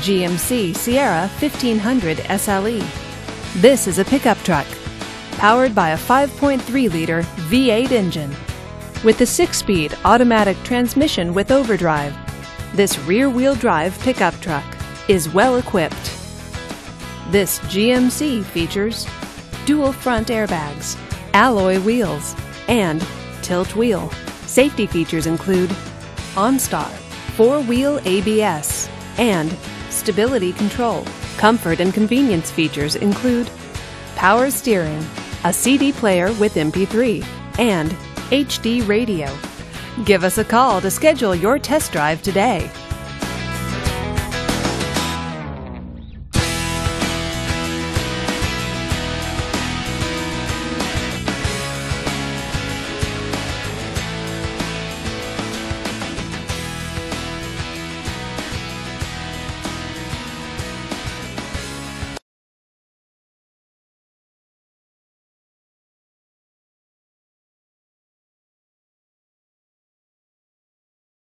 GMC Sierra 1500 SLE. This is a pickup truck powered by a 5.3-liter V8 engine. With a 6-speed automatic transmission with overdrive, this rear-wheel drive pickup truck is well equipped. This GMC features dual front airbags, alloy wheels, and tilt wheel. Safety features include OnStar, 4-wheel ABS, and stability control. Comfort and convenience features include power steering, a CD player with MP3, and HD radio. Give us a call to schedule your test drive today.